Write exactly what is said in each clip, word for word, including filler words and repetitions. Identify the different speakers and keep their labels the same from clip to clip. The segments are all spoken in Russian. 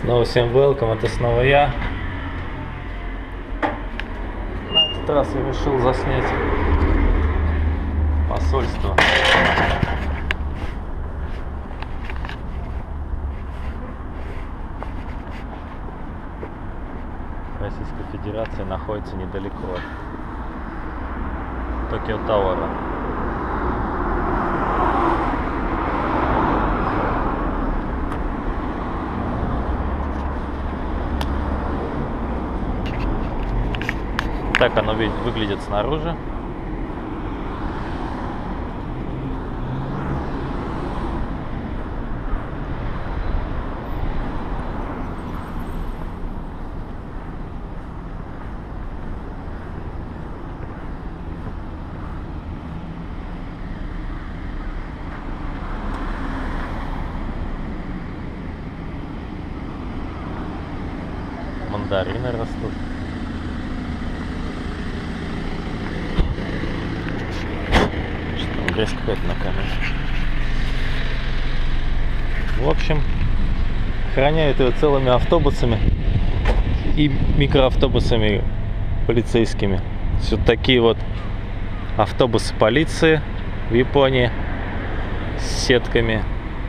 Speaker 1: Снова всем welcome, это снова я. На этот раз я решил заснять посольство. Российской Федерации находится недалеко от Токио Тауэра. Так оно выглядит снаружи. Мандарины растут. Грязь какая-то на камере. В общем, охраняют ее целыми автобусами и микроавтобусами полицейскими. Вот такие вот автобусы полиции в Японии с сетками.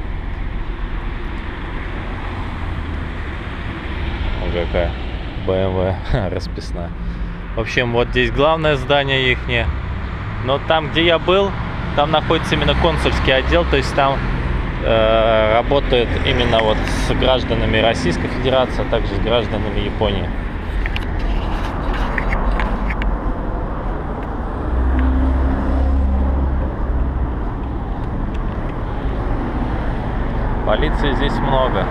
Speaker 1: О, какая бэ эм вэ расписная. В общем, вот здесь главное здание ихнее. Но там, где я был, там находится именно консульский отдел, то есть там э, работают именно вот с гражданами Российской Федерации, а также с гражданами Японии. Полиции здесь много.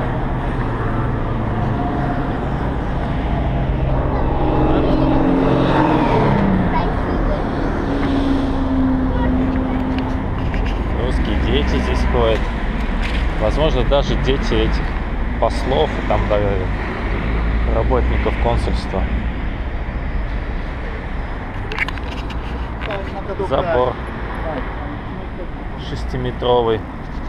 Speaker 1: Дети здесь ходят, возможно, даже дети этих послов и там да, работников консульства. Забор шестиметровый.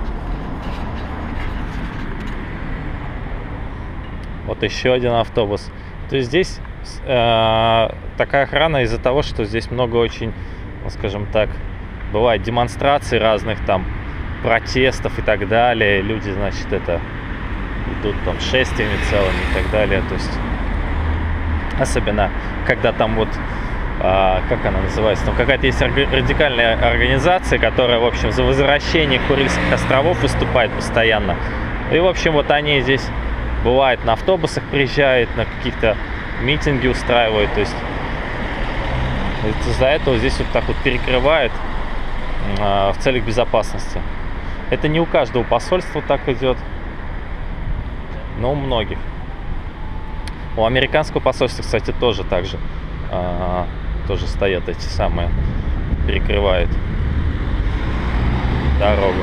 Speaker 1: Вот еще один автобус. То есть здесь э, такая охрана из-за того, что здесь много очень, ну, скажем так, бывает демонстраций разных там, протестов и так далее. Люди, значит, это идут там шествиями целыми и так далее. То есть особенно когда там вот а, как она называется, там какая-то есть радикальная организация, которая, в общем, за возвращение Курильских островов выступает постоянно. И, в общем, вот они здесь бывает на автобусах приезжают, на каких-то митинги устраивают. То есть из-за этого здесь вот так вот перекрывают а, в целях безопасности. Это не у каждого посольства так идет, но у многих. У американского посольства, кстати, тоже так же. А, тоже стоят эти самые, перекрывают дорогу.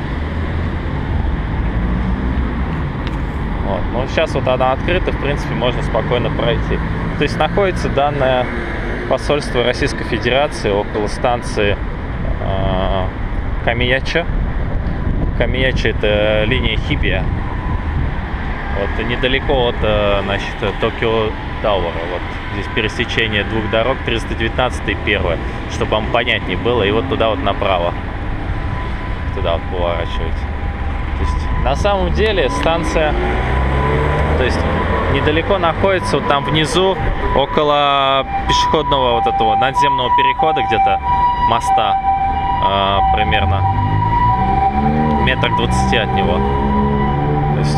Speaker 1: Вот. Но сейчас вот она открыта, в принципе, можно спокойно пройти. То есть находится данное посольство Российской Федерации около станции э, Камияча. Камияча — это линия Хибия. Вот недалеко от, значит, Токио Тауэра. Вот здесь пересечение двух дорог, триста девятнадцать и первая, чтобы вам понятнее было. И вот туда вот направо. Туда вот поворачиваете. То есть на самом деле станция, то есть недалеко находится, вот там внизу, около пешеходного вот этого надземного перехода, где-то моста, э, примерно метрах двадцати от него. То есть,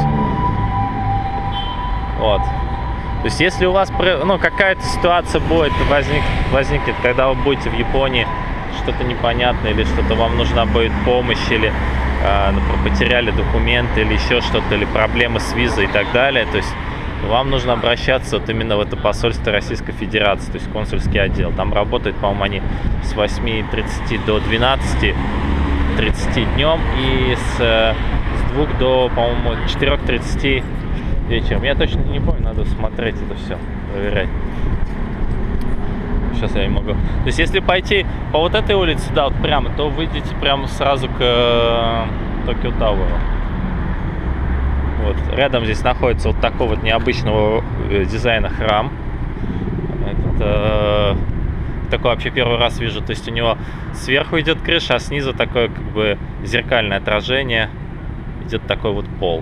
Speaker 1: вот. То есть если у вас, ну, какая-то ситуация будет, возник, возникнет, когда вы будете в Японии, что-то непонятное, или что-то вам нужна будет помощь, или э, например, потеряли документы, или еще что-то, или проблемы с визой и так далее, то есть вам нужно обращаться вот именно в это посольство Российской Федерации, то есть консульский отдел. Там работают, по-моему, они с восьми тридцати до двенадцати тридцати днем и с, с двух до, по-моему, четырёх тридцати вечером. Я точно не помню, надо смотреть это все, проверять. Сейчас я не могу. То есть если пойти по вот этой улице, да, вот прямо, то выйдете прямо сразу к э, Токио Тауэру. Вот рядом здесь находится вот такой вот необычного дизайна храм. Этот, э, такой вообще первый раз вижу. То есть у него сверху идет крыша, а снизу такое как бы зеркальное отражение. Идет такой вот пол.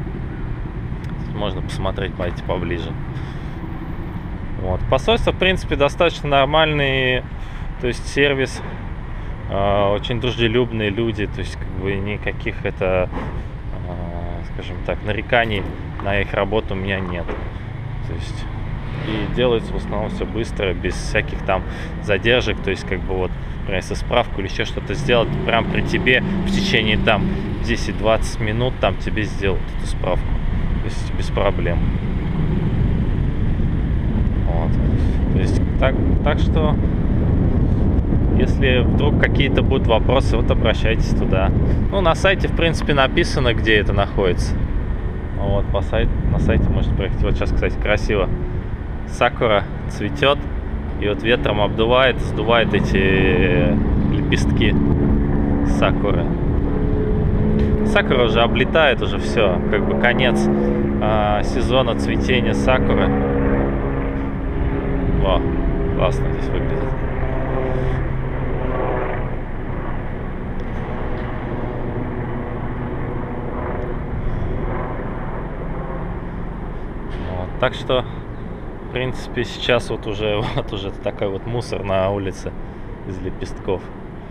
Speaker 1: Можно посмотреть, пойти поближе. Вот. Посольство, в принципе, достаточно нормальный, то есть сервис, э, очень дружелюбные люди, то есть как бы никаких это, э, скажем так, нареканий на их работу у меня нет. То есть и делается в основном все быстро, без всяких там задержек, то есть как бы вот, например, если справку или еще что-то сделать, прям при тебе в течение там десять-двадцать минут там тебе сделают эту справку, то есть без проблем. Вот. То есть так, так что, если вдруг какие-то будут вопросы, вот обращайтесь туда. Ну, на сайте, в принципе, написано, где это находится. Вот, по сайту, на сайте можете проехать. Вот сейчас, кстати, красиво. Сакура цветет, и вот ветром обдувает, сдувает эти лепестки сакуры. Сакура уже облетает, уже все, как бы конец э, сезона цветения сакуры. О, классно здесь выглядит. Вот, так что, в принципе, сейчас вот уже вот уже такой вот мусор на улице из лепестков.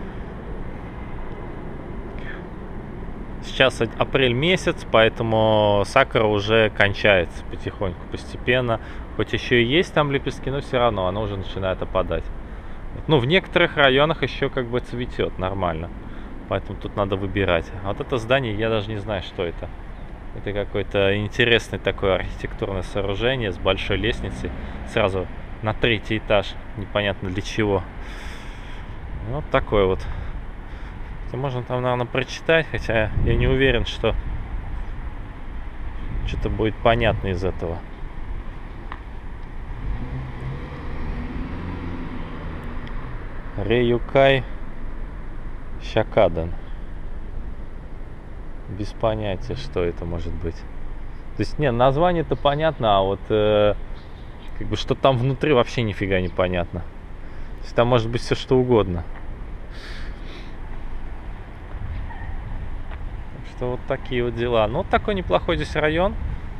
Speaker 1: Сейчас апрель месяц, поэтому сакура уже кончается потихоньку, постепенно. Хоть еще и есть там лепестки, но все равно она уже начинает опадать. Ну, в некоторых районах еще как бы цветет нормально, поэтому тут надо выбирать. А вот это здание, я даже не знаю, что это. Это какое-то интересное такое архитектурное сооружение с большой лестницей, сразу на третий этаж, непонятно для чего. Вот такой вот. Можно там, наверное, прочитать, хотя я не уверен, что что-то будет понятно из этого. Реюкай Щакадан. Без понятия, что это может быть. То есть, не, название-то понятно, а вот э, как бы что там внутри вообще нифига не понятно. То есть там может быть все что угодно. Вот такие вот дела. Ну, вот такой неплохой здесь район.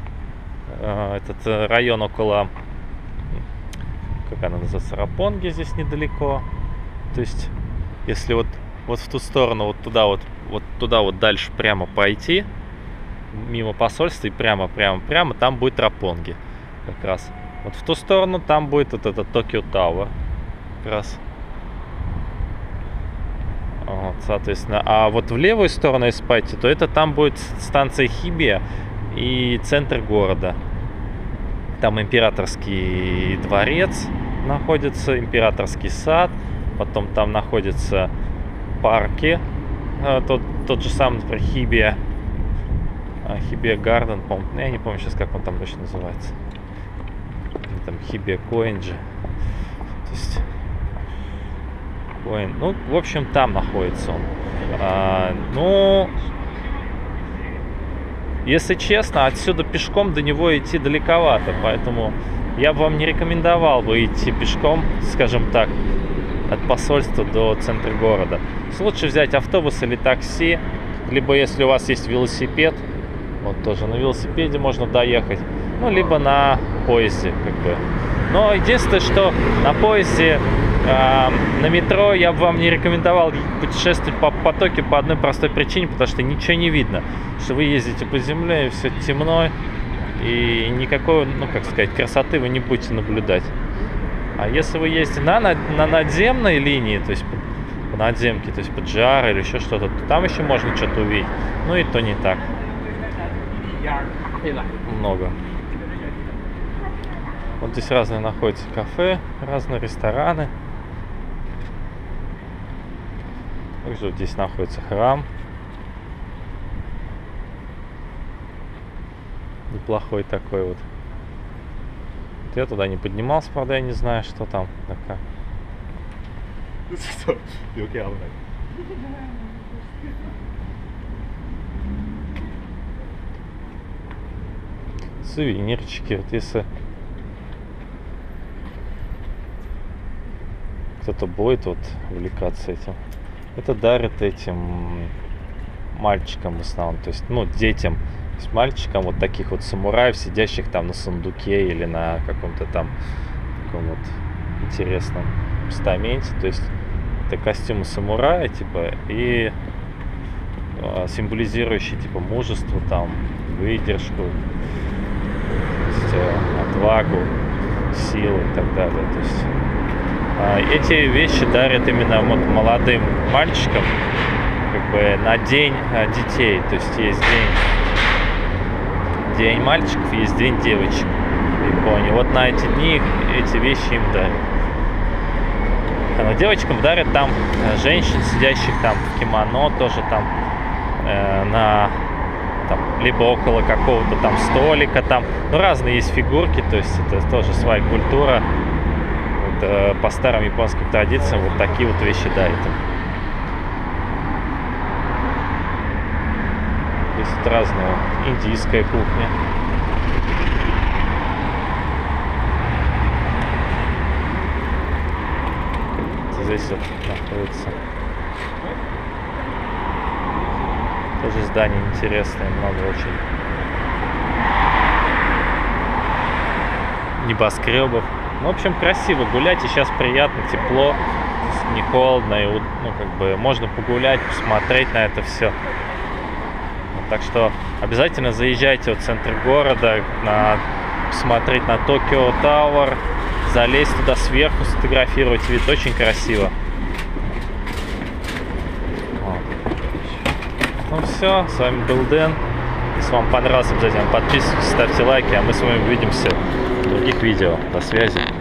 Speaker 1: Этот район около, как она называется, Рапонги, здесь недалеко. То есть, если вот, вот в ту сторону, вот туда вот, вот туда вот дальше прямо пойти, мимо посольства и прямо, прямо, прямо, там будет Рапонги. Как раз. Вот в ту сторону там будет вот этот Токио Тауэр. Как раз. Вот, соответственно, а вот в левую сторону, если пойти, то это там будет станция Хибия и центр города. Там императорский дворец находится, императорский сад, потом там находятся парки, тот, тот же самый, например, Хибия, Хибия Гарден, по-моему, я не помню сейчас, как он там точно называется. Там Хибия Коинджи. То есть... Ну, в общем, там находится он. А, ну, если честно, отсюда пешком до него идти далековато, поэтому я бы вам не рекомендовал бы идти пешком, скажем так, от посольства до центра города. Лучше взять автобус или такси, либо если у вас есть велосипед, вот тоже на велосипеде можно доехать, ну, либо на поезде, как бы. Но единственное, что на поезде, э, на метро я бы вам не рекомендовал путешествовать по потоке по одной простой причине, потому что ничего не видно. Что вы ездите по земле, и все темно, и никакой, ну, как сказать, красоты вы не будете наблюдать. А если вы ездите на, на, на надземной линии, то есть по, по надземке, то есть по джи ар или еще что-то, то там еще можно что-то увидеть. Ну и то не так много. Вот здесь разные находятся кафе, разные рестораны. Также вот здесь находится храм. Неплохой такой вот. Вот я туда не поднимался, правда, я не знаю, что там такое. Сувенирчики. Вот если кто-то будет вот увлекаться этим, это дарят этим мальчикам в основном, то есть, ну, детям, то есть мальчикам вот таких вот самураев, сидящих там на сундуке или на каком-то там таком вот интересном постаменте, то есть это костюмы самурая, типа, и э, символизирующие, типа, мужество, там, выдержку, то есть, э, отвагу, силу и так далее, то есть э, эти вещи дарят именно вот молодым мальчикам, как бы на день детей, то есть есть день, день мальчиков, есть день девочек в Японии. Вот на эти дни эти вещи им дарят. Но девочкам дарят там женщин, сидящих там в кимоно, тоже там э, на там, либо около какого-то там столика, там, ну, разные есть фигурки, то есть это тоже своя культура. Вот, э, по старым японским традициям вот такие вот вещи дарят им. Здесь вот разная индийская кухня. Здесь вот находится тоже здание интересное, много очень небоскребов. Ну, в общем, красиво гулять, и сейчас приятно, тепло, не холодно, и ну, как бы можно погулять, посмотреть на это все. Так что обязательно заезжайте в центр города, на, посмотреть на Токио Тауэр, залезть туда сверху, сфотографировать вид, очень красиво. Вот. Ну все, с вами был Дэн. Если вам понравилось, обязательно подписывайтесь, ставьте лайки, а мы с вами увидимся в других видео. До связи.